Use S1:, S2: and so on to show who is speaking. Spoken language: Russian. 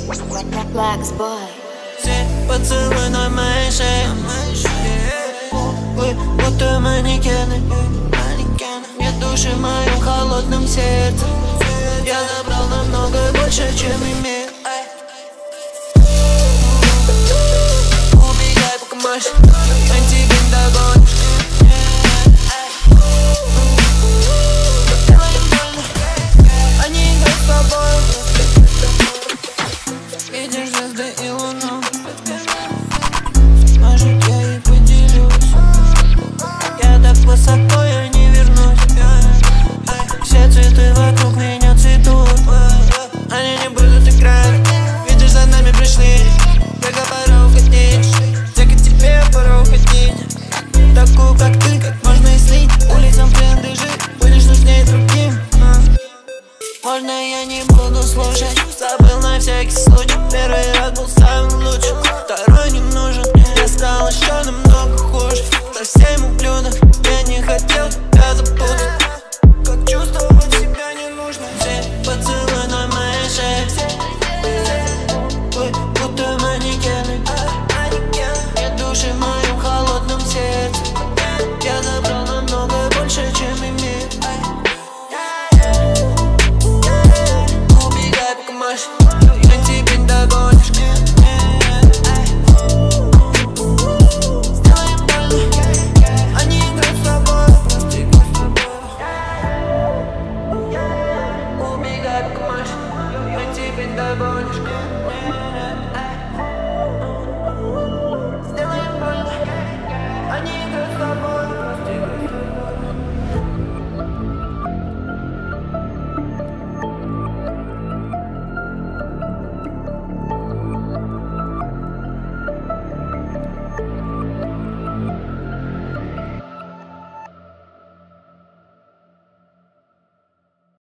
S1: Все поцелуй на моей шее. Вы будто манекены. Нет души в моем холодном сердце. Я забрал намного больше, чем имею. Убегай, пока можешь, он тебе не догонишь. Они играют с тобой. Видишь звезды и луну. Может, я и поделюсь. Я так высоко, я не вернусь. Все цветы вокруг меня цветут. Они не будут играть. Видишь, за нами пришли. Только пора уходить. Только тебе пора уходить. Такую, как ты, как можно и слить. Улицам принадлежит, будешь нужнее другим. Можно я не буду слушать. Забыл на всякий случай. Первый